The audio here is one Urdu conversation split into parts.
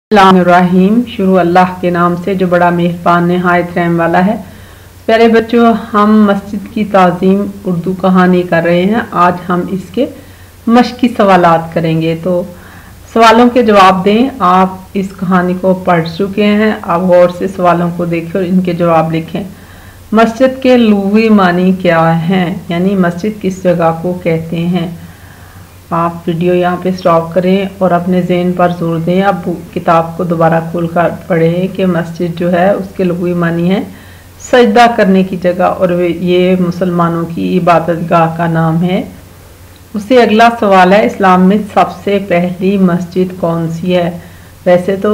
الرحیم شروع اللہ کے نام سے جو بڑا مہربان نہایت رحم والا ہے۔ پیارے بچوں، ہم مسجد کی تعظیم اردو کہانی کر رہے ہیں۔ آج ہم اس کے مشقی سوالات کریں گے، تو سوالوں کے جواب دیں۔ آپ اس کہانی کو پڑھ چکے ہیں، آپ غور سے سوالوں کو دیکھیں اور ان کے جواب لکھیں۔ مسجد کے لغوی معنی کیا ہیں، یعنی مسجد کس جگہ کو کہتے ہیں۔ آپ ویڈیو یہاں پہ سٹاپ کریں اور اپنے ذہن پر زور دیں۔ اب کتاب کو دوبارہ کھول کر پڑھیں کہ مسجد جو ہے اس کے لغوی معنی ہے سجدہ کرنے کی جگہ، اور یہ مسلمانوں کی عبادت گاہ کا نام ہے۔ اس سے اگلا سوال ہے، اسلام میں سب سے پہلی مسجد کون سی ہے؟ ویسے تو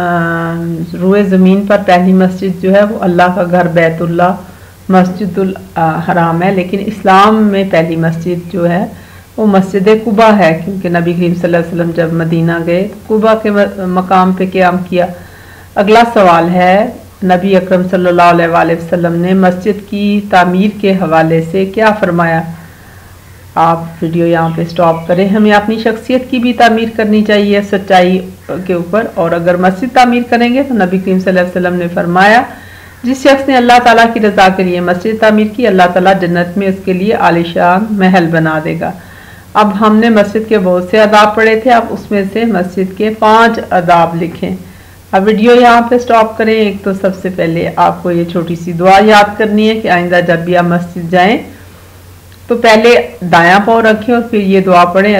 روئے زمین پر پہلی مسجد جو ہے وہ اللہ کا گھر بیت اللہ مسجد الحرام ہے، لیکن اسلام میں پہلی مسجد جو ہے وہ مسجد قباء ہے، کیونکہ نبی کریم صلی اللہ علیہ وسلم جب مدینہ گئے قباء کے مقام پہ قیام کیا۔ اگلا سوال ہے، نبی اکرم صلی اللہ علیہ وآلہ وسلم نے مسجد کی تعمیر کے حوالے سے کیا فرمایا؟ آپ ویڈیو یہاں پہ سٹاپ کریں۔ ہمیں اپنی شخصیت کی بھی تعمیر کرنی چاہیے سچائی کے اوپر، اور اگر مسجد تعمیر کریں گے تو نبی کریم صلی اللہ علیہ وسلم نے فرمایا، جس شخص نے اللہ تعالیٰ کی رضا کے لیے مسجد تعمیر کی، اللہ تعالیٰ جنت میں اس کے لیے عالیشان محل بنا دے گا۔ اب ہم نے مسجد کے بہت سے آداب پڑھے تھے، اب اس میں سے مسجد کے 5 آداب لکھیں۔ اب ویڈیو یہاں پہ سٹاپ کریں۔ ایک تو سب سے پہلے آپ کو یہ چھوٹی سی دعا یاد کرنی ہے کہ آئندہ جب بھی آپ مسجد جائیں تو پہلے دایاں پاؤں رکھیں اور پھر یہ دعا پڑھیں،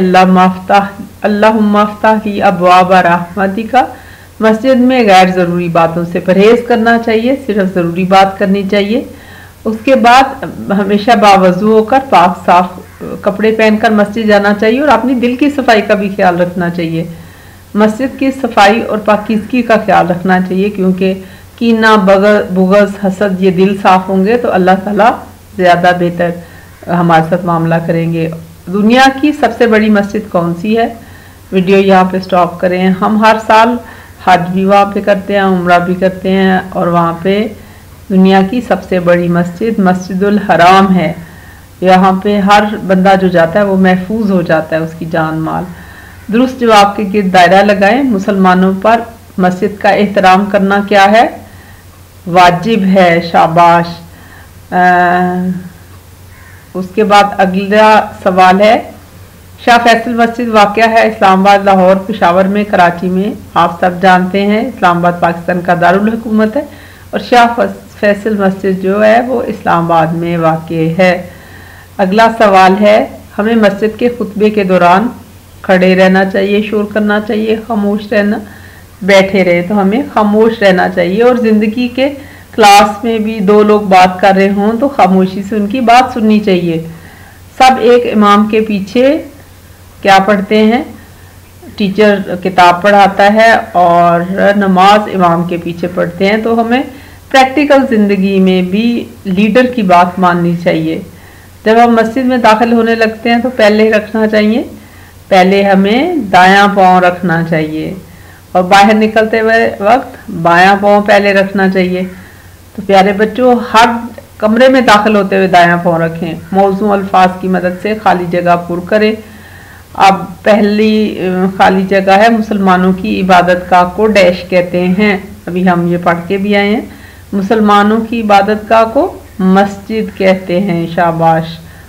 اللہم افتح لی ابواب رحمتک۔ مسجد میں غیر ضروری باتوں سے پرہیز کرنا چاہیے، صرف ضروری بات کرنی چاہیے۔ اس کے بعد ہمیشہ باوضو ہو کر پاک صاف کپڑے پہن کر مسجد جانا چاہیے، اور اپنی دل کی صفائی کا بھی خیال رکھنا چاہیے۔ مسجد کی صفائی اور پاکیزگی کا خیال رکھنا چاہیے، کیونکہ کینہ، بغض، حسد یہ دل صاف ہوں گے تو اللہ تعالیٰ زیادہ بہتر ہمارے ساتھ معاملہ کریں گے۔ دنیا کی سب سے بڑی مسجد کون سی ہے؟ ویڈیو یہاں پہ سٹاپ کریں۔ ہم ہر سال حج بھی وہاں پہ کرتے ہیں، عمرہ بھی کرتے ہیں، اور وہاں پہ دنیا کی سب سے بڑی مسجد مسجد الحرام ہے۔ یہاں پہ ہر بندہ جو جاتا ہے وہ محفوظ ہو جاتا ہے، اس کی جان مال۔ درست جواب کے گرد دائرہ لگائیں۔ مسلمانوں پر مسجد کا احترام کرنا کیا ہے؟ واجب ہے، شاباش۔ اس کے بعد اگلا سوال ہے، شاہ فیصل مسجد واقع ہے اسلام آباد، لاہور، پشاور میں، کراچی میں۔ آپ سب جانتے ہیں اسلام آباد پاکستان کا دارالحکومت ہے، اور شاہ فیصل مسجد جو ہے وہ اسلام آباد میں واقع ہے۔ اگلا سوال ہے، ہمیں مسجد کے خطبے کے دوران کھڑے رہنا چاہیے، شور کرنا چاہیے، خاموش رہنا، بیٹھے رہے تو ہمیں خاموش رہنا چاہیے، اور زندگی کے کلاس میں بھی 2 لوگ بات کر رہے ہوں تو خاموشی سے ان کی بات سننی چاہیے۔ سب ایک امام کے پیچھے کیا پڑھتے ہیں؟ ٹیچر کتاب پڑھاتا ہے اور نماز امام کے پیچھے پڑھتے ہیں، تو ہمیں پریکٹیکل زندگی میں بھی لیڈر کی بات ماننی چاہیے۔ جب ہم مسجد میں داخل ہونے لگتے ہیں تو پہلے رکھنا چاہیے، پہلے ہمیں دایاں پاؤں رکھنا چاہیے، اور باہر نکلتے ہوئے وقت بایاں پاؤں پہلے رکھنا چاہیے۔ تو پیارے بچوں، ہر کمرے میں داخل ہوتے ہوئے دایاں پاؤں رکھیں۔ موزوں الفاظ کی مدد سے خالی جگہ پر کریں۔ اب پہلی خالی جگہ ہے، مسلمانوں کی عبادت گاہ کو ڈیش کہتے ہیں۔ ابھی ہم یہ پڑھ کے بھی آئے ہیں، مسلمانوں کی عبادت گاہ کو مسجد کہتے ہیں، شاباش۔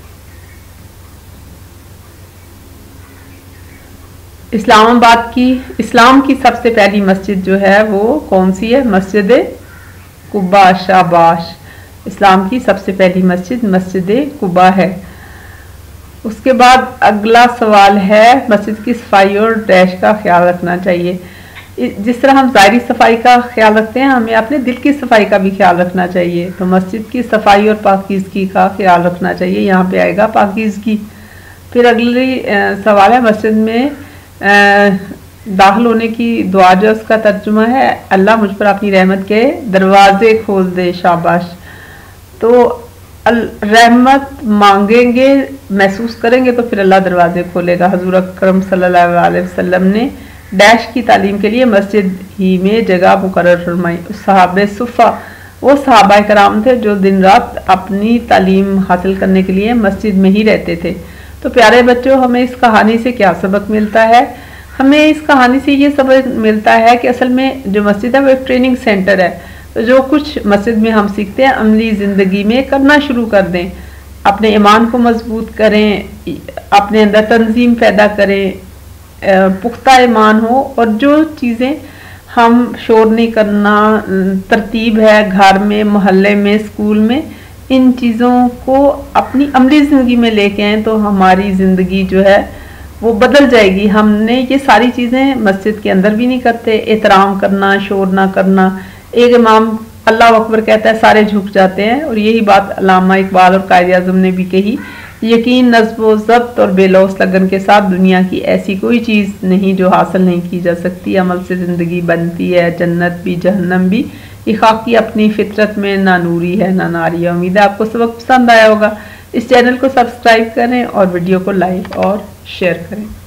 اسلام کی سب سے پہلی مسجد جو ہے وہ کون سی ہے؟ مسجد قباء، شاباش۔ اسلام کی سب سے پہلی مسجد مسجد قباء ہے۔ اس کے بعد اگلا سوال ہے، مسجد کی صفائی اور ڈیش کا خیال رکھنا چاہیے۔ جس طرح ہم ظاہری صفائی کا خیال رکھتے ہیں، ہمیں اپنے دل کی صفائی کا بھی خیال رکھنا چاہیے۔ تو مسجد کی صفائی اور پاکیزگی کا خیال رکھنا چاہیے، یہاں پہ آئے گا پاکیزگی۔ پھر اگلی سوال ہے، مسجد میں داخل ہونے کی دعا جو اس کا ترجمہ ہے، اللہ مجھ پر اپنی رحمت کے دروازے کھول دے، شاباش۔ تو رحمت مانگیں گے، محسوس کریں گے تو پھر اللہ دروازے کھولے گا۔ حضور اکرم صلی اللہ علیہ وسلم نے ڈیش کی تعلیم کے لیے مسجد ہی میں جگہ مقرر فرمائی۔ صحابہ صفہ وہ صحابہ کرام تھے جو دن رات اپنی تعلیم حاصل کرنے کے لیے مسجد میں ہی رہتے تھے۔ تو پیارے بچوں، ہمیں اس کہانی سے کیا سبق ملتا ہے؟ ہمیں اس کہانی سے یہ سبق ملتا ہے کہ اصل میں جو مسجد ہے وہ ایک ٹریننگ سینٹر ہے. جو کچھ مسجد میں ہم سیکھتے ہیں عملی زندگی میں کرنا شروع کر دیں. اپنے ایمان کو مضبوط کریں، اپنے اندر تنظیم پیدا کریں، پختہ ایمان ہو، اور جو چیزیں ہم شور نہیں کرنا، ترتیب ہے گھر میں، محلے میں، اسکول میں، ان چیزوں کو اپنی عملی زندگی میں لے کے آئیں تو ہماری زندگی جو ہے وہ بدل جائے گی. ہم نے یہ ساری چیزیں مسجد کے اندر بھی نہیں کرتے. احترام کرنا، شور نہ کرنا. ایک امام اللہ اکبر کہتا ہے سارے جھک جاتے ہیں، اور یہی بات علامہ اقبال اور قائد اعظم نے بھی کہی. یقین، نظم و ضبط اور بے لوث لگن کے ساتھ دنیا کی ایسی کوئی چیز نہیں جو حاصل نہیں کی جا سکتی. عمل سے زندگی بنتی ہے، جنت بھی جہنم بھی. یہ خاکی اپنی فطرت میں نہ نوری ہے نہ ناری ہے. امید ہے آپ کو سبق پسند آیا ہوگا. اس چینل کو سبسکرائب کریں اور ویڈیو کو لائک اور شیئر کریں.